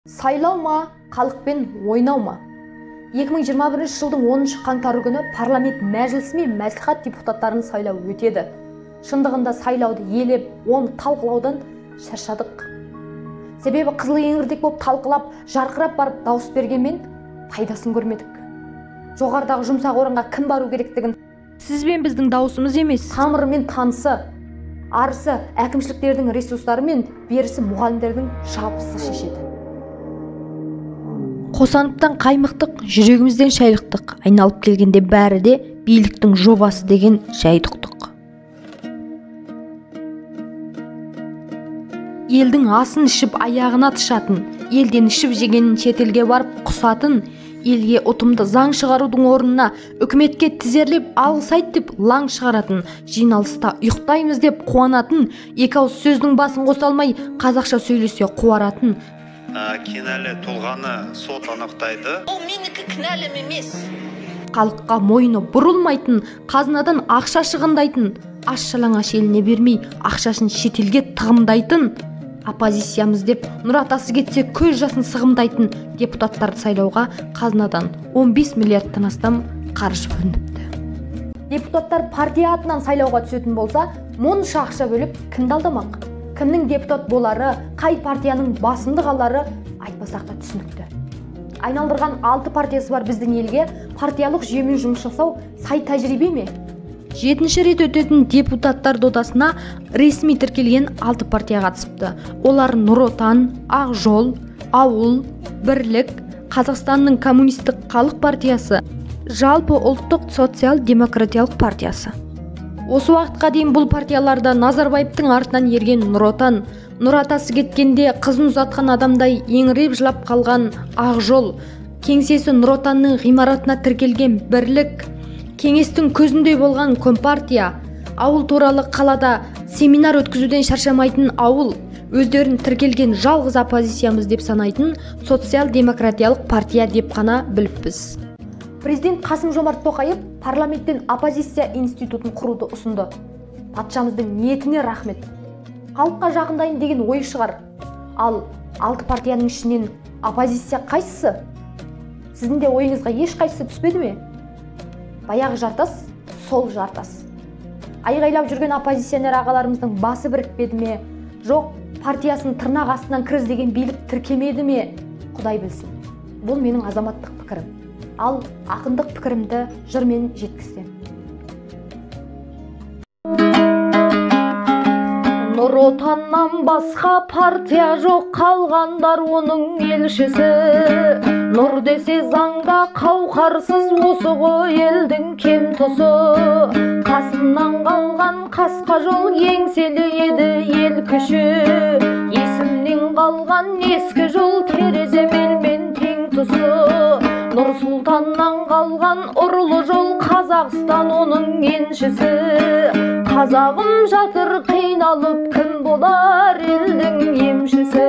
Сайлау ма, халықпен ойнау ма? 2021 жылдың 10 қаңтары күні парламент мәжілісі мен мәслихат депутаттарын сайлау өтеді. Шындығында сайлауды елеп, оны талқылаудан шаршадық. Себебі қызыл еңірдек болып талқылап, жарқырап барып дауыс бергенмен пайдасын көрмедік. Жоғарыдағы жұмсақ орынға кім бару керектігін сіз бен біздің дауысымыз емес, тамырымен танысы, арысы әкімшіліктердің ресурстары мен берісі мұғалімдердің жабысы шешеді. қосаныптан қаймықтық, жүрегімізден шайлықтық, айналып келгенде бәрі де биліктің жобасы деген жайдықтық. Елдің асын ішіп аяғына тышатын, елден ішіп жегенін шетелге барып құсатын, елге ұтымды заң шығарудың орнына үкіметке тізерлеп алғыс айт деп лаң шығаратын, жиналыста ұйықтаймыз деп қуанатын, екі ауыз сөздің басын қоса алмай қазақша сөйлесе қуаратын, кінәлі тұлғаны сот анықтайды. Ол менікі кінәлім емес. Халыққа мойны бұрылмайтын, қазынадан ақша шығындайтын, аш-жалаңаш еліне бермей ақшасын шетелге тығымдайтын, оппозициямыз деп нұр атасы кетсе көз жасын сығымдайтын депутаттарды сайлауға қазынадан 15 миллиардтан астам қаржы бөлініпті. Депутаттар партия атынан сайлауға түсетін болса, мұнша ақша бөліп кімді алдамақ? Кімнің депутат болары, қай партияның басымдық алары айтпасақ та түсінікті. Айналдырған 6 партиясы бар біздің елге партиялық жүйемен жұмыс жасау сай тәжірибе ме? 7-ші рет өтетін депутаттар додасына ресми тіркелген 6 партия қатысыпты. Олар Нұр Отан, Ақ Жол, Ауыл, Бірлік, Қазақстанның коммунистік халық партиясы, жалпы ұлттық социал-демократиялық партиясы. Осы уақытқа дейін бұл партияларда Назарбаевтың артынан ерген Нұр Отан, Нұр атасы кеткенде қызын ұзатқан адамдай еңіреп жылап қалған Ақ Жол, кеңсесі Нұр Отанның ғимаратына тіркелген Бірлік, кеңестің көзіндей болған Компартия, ауыл туралы қалада семинар өткізуден шаршамайтын Ауыл, өздерін тіркелген жалғыз оппозициямыз деп санайтын социал-демократиялық партия деп қана біліппіз. Президент Қасым-Жомарт Тоқаев парламенттен оппозиция институтын құруды ұсынды. Патшамыздың ниетіне рахмет. Халыққа жақындайын деген ой шығар. Ал 6 партияның ішінен оппозиция қайсысы? Сіздің де ойыңызға еш қайсысы түспеді ме? Баяғы жартас, сол жартас. Айғайлап жүрген оппозиционер ағаларымыздың басы бірікпеді ме? Жоқ, партиясын тырнақ астынан кіріздеген билік тіркемеді ме? Құдай білсін. Бұл менің азаматтық пікірім. Ал ақындық пікірімді жырмен жеткізсем. Нұр Отаннан басқа партия жоқ, қалғандар оның елшісі. Нұр десе заңда қауқарсыз, осы ғой елдің кем тұсы. Қасымнан қалған қасқа жол, еңселі еді ел күші. Есімнен қалған ескі жол, терезе белмен тең тұсы. Нұр Сұлтаннан қалған ұрлы жол, Қазақстан оның еншісі. Қазағым жатыр қиналып, кім болар елдің емшісі?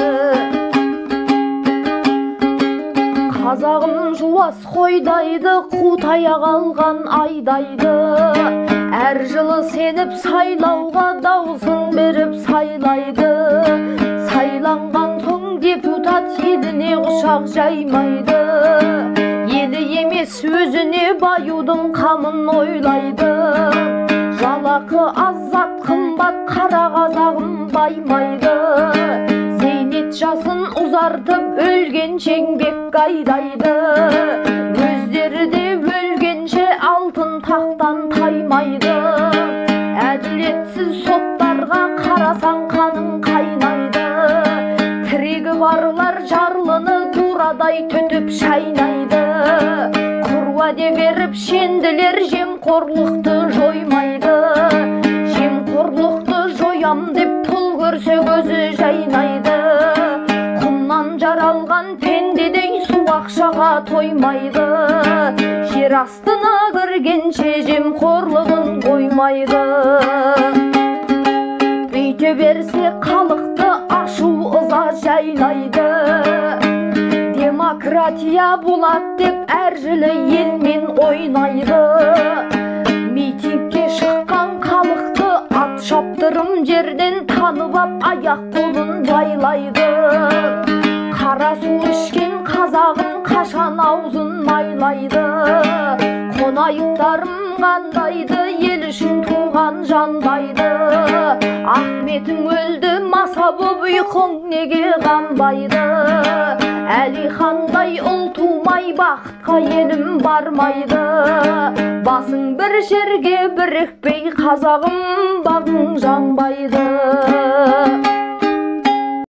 Қазағым жуас қойдайды, қу таяқ алған айдайды. Әр жылы сеніп сайлауға даусын беріп сайлайды. Сайланған соң депутат еліне құшақ жаймайды. Елі емес өзіне баюдың қамын ойлайды. Жалақы азат қымбат, қара қазағым баймайды. Зейнет жасын ұзартып өлгенше еңбек айдайды. Өздері де өлгенше алтын тақтан таймайды. Әділетсіз соттарға қарасаң қаның қайнайды. Тірегі барлар жарлыны турадай түтіп шайнайды. Құруаде беріп шенділер жемқорлықты жоймайды. Жемқорлықты жоям деп пұл көрсе көзі жайнайды. Құмнан жаралған пендедей су ақшаға тоймайды. Жер астына кіргенше жемқорлығын қоймайды. Бүйте берсе халықты ашу ыза жайлайды. Демократия болады деп әр жылы елмен ойнайды. Митингке шыққан халықты ат шаптырым жерден танып ап аяқ қолын байлайды. қара су ішкен қазағым қашан аузын майлайды. Қонайыптарым қандайды, ел үшін туған жандайды. Ахметің өлді, маса боп ұйқың неге қанбайды? Әлихандай ұл тумай бақытқа елім бармайды. Басың бір жерге бірікпей қазағым бағың жанбайды.